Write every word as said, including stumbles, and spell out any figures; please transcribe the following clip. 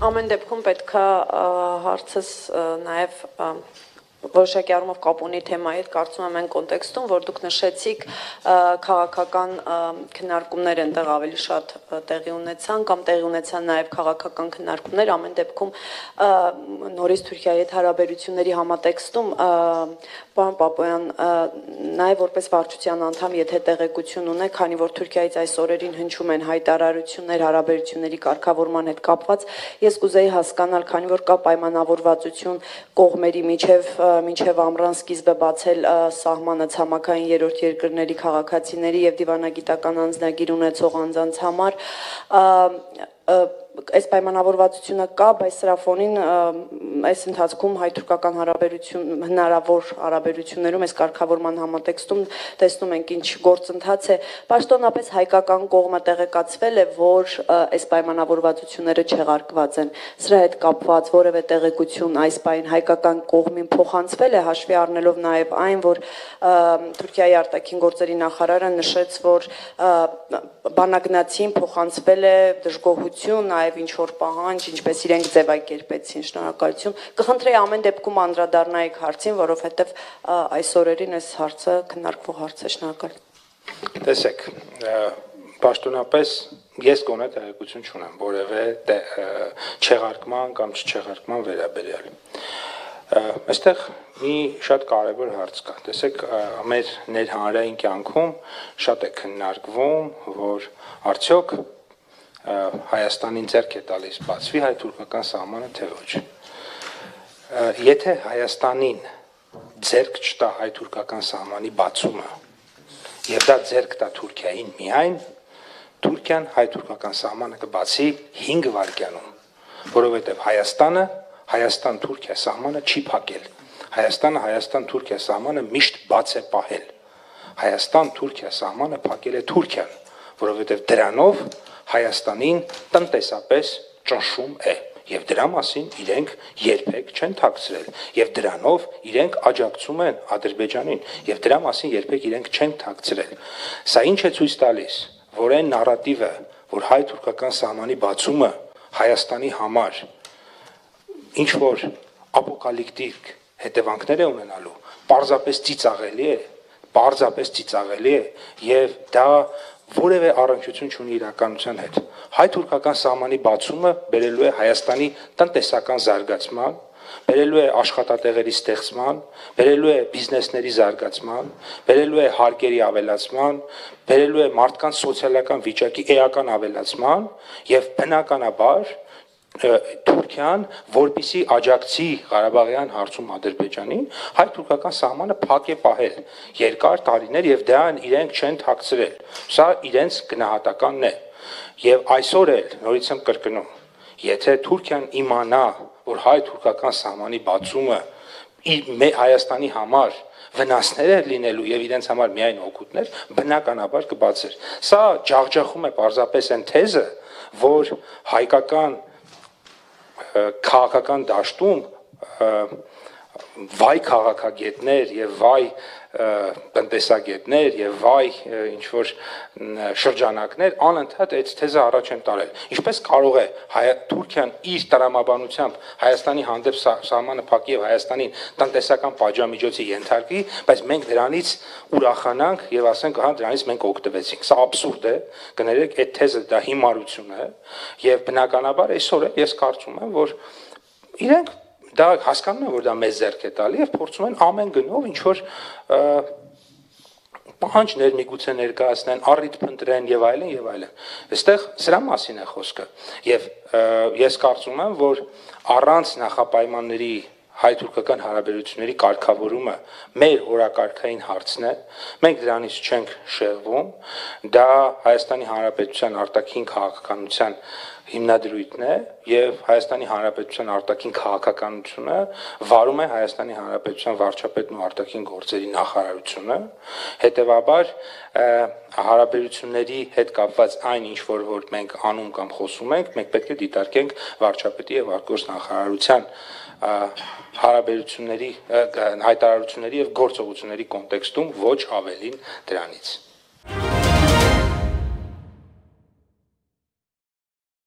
ամեն դեպքում պետք է հարցս նաև որոշակի առումով կապ ունի թեմայի հետ, կարծում եմ այն կոնտեքստում, որ դուք նշեցիք քաղաքական քննարկումներ այնտեղ ավելի շատ տեղի ունեցան կամ տեղի ունեցան նաև քաղաքական քննարկումներ, ամեն դեպքում նորից Թուրքիայի հետ հարաբերությունների համատեքստում պարոն Պապոյան, նաև որպես վարչության անդամ, եթե տեղեկություն ունեք, քանի որ Թուրքիայից այս օրերին հնչում են հայտարարություններ հարաբերությունների կարգավորման հետ կապված, ես կուզեի հասկանալ, քանի որ կա պայմանավորվածություն կողմերի միջև մինչև ամռան սկիզբը բացել սահմանը ցամաքային երրորդ երկրների քաղաքացիների եւ դիվանագիտական անձնագիր ունեցող անձանց համար, այս պայմանավորվածությունը կա, բայց սրա ֆոնին այս ընթացքում հայ-թուրքական հարաբերություն հնարավոր հարաբերություններում այս կարգավորման համատեքստում տեսնում ենք ինչ գործընթաց է, պաշտոնապես հայկական կողմը տեղեկացվել է, որ այս պայմանավորվածությունները չեղարկված են, սրա հետ կապված որևէ տեղեկություն այս պայն հայկական կողմին փոխանցվել է, հաշվի առնելով նաև այն, որ Թուրքիայի արտաքին գործերի նախարարը նշեց, որ բանակնացին փոխանցվել է դժգոհություն, նաև ինչ որ պահանջ, ինչպես իրենք ձևակերպեցին, շնորհակալություն։ Կխնդրեի ամեն դեպքում անդրադառնայիք հարցին, որովհետև այս օրերին այս հարցը քննարկվող հարց է, շնորհակալ։ Տեսեք, պաշտոնապես ես գոնե տեղեկություն չունեմ որևէ չեղարկման կամ չչեղարկման վերաբերյալ։ Այստեղ մի շատ կարևոր հարց կա։ Տեսեք, մեր ներհանրային կյանքում շատ է քննարկվում, որ արդյոք Հայաստանին ձեռք է տալիս բացվի հայ-թուրքական սահմանը, թե ոչ։ Եթե Հայաստանին ձեռք չտա հայ-թուրքական սահմանի բացումը, եւ դա ձեռք տա Թուրքիային միայն, Թուրքիան հայ-թուրքական սահմանը կբացի հինգ վայրկյանում, որովհետեւ Հայաստանը Հայաստան-Թուրքիա սահմանը չի փակել։ Հայաստանը Հայաստան-Թուրքիա սահմանը միշտ բաց է պահել։ Հայաստան-Թուրքիա սահմանը փակել է Թուրքիան, որովհետև դրանով Հայաստանին տնտեսապես ճնշում է, եւ դրա մասին իրենք երբեք չեն թաքցրել, եւ դրանով իրենք աջակցում են Ադրբեջանին, եւ դրա մասին երբեք իրենք չեն թաքցրել։ Սա ինչ է ցույց տալիս, որ այն նարատիվը, որ հայ-թուրքական սահմանի բացումը Հայաստանի համար ինչ որ ապոկալիպտիկ հետևանքներ է ունենալու, պարզապես ծիծաղելի է, պարզապես ծիծաղելի է եւ դա որևէ առնչություն չունի իրականության հետ։ Հայ-թուրքական սահմանի բացումը բերելու է Հայաստանի տնտեսական զարգացման, բերելու է աշխատատեղերի ստեղծման, բերելու է բիզնեսների զարգացման, բերելու է հարկերի ավելացման, բերելու է մարդկանց սոցիալական վիճակի էական ավելացման եւ բնականաբար Թուրքիան, որպիսի աջակցի Ղարաբաղյան հարցում Ադրբեջանին, հայ-թուրքական սահմանը փակ է պահել երկար տարիներ եւ դրան իրենք չեն թաքցրել։ Սա իրենց գնահատականն է։ Եվ այսօր էլ նորից եմ կրկնում, եթե Թուրքիան իմանա, որ հայ-թուրքական սահմանի բացումը Հայաստանի համար վնասներ է լինելու եւ իրենց համար միայն օգուտներ, բնականաբար կբացեր։ Սա ջախջախում է պարզապես այն թեզը, որ հայկական քաղաքական դաշտում վայ քաղաքագետներ եւ վայ տնտեսագետներ եւ վայ ինչ որ շրջանակներ անընդհատ այդ թեզը առաջ են տարել։ Ինչպես կարող է Թուրքիան իր տրամաբանությամբ Հայաստանի հանդեպ սահմանը փակի եւ Հայաստանին տնտեսական պատժամիջոցի ենթարկի, բայց մենք դրանից ուրախանանք եւ ասենք, ահա դրանից մենք օգտվեցինք։ Սա աբսուրդ է, կներեք, այդ թեզը դա հիմարություն է եւ բնականաբար այսօր ես կարծում եմ, որ իրենք դա հասկանում են, որ դա մեզ ձեռք է տալի եւ փորձում են ամեն գնով ինչ որ պահանջներ միգուցե ներկայացնեն, առիթ փնտրեն եւ այլն եւ այլն։ Այստեղ սրա մասին է խոսքը եւ ես կարծում եմ, որ առանց նախապայմանների հայ-թուրքական հարաբերությունների կարգավորումը մեր օրակարգային հարցն է, մենք դրանից չենք շեղվում, դա Հայաստանի Հանրապետության արտաքին քաղաքականության հիմնադրույթն է եւ Հայաստանի Հանրապետության արտաքին քաղաքականությունը վարում է Հայաստանի Հանրապետության վարչապետն ու արտաքին գործերի նախարարությունը, հետեւաբար հարաբերությունների հետ կապված այն ինչ որ որ մենք անում կամ խոսում ենք, մենք պետք է դիտարկենք վարչապետի եւ արտգործնախարարության հարաբերությունների հայտարարությունների եւ գործողությունների կոնտեքստում ոչ ավելին դրանից։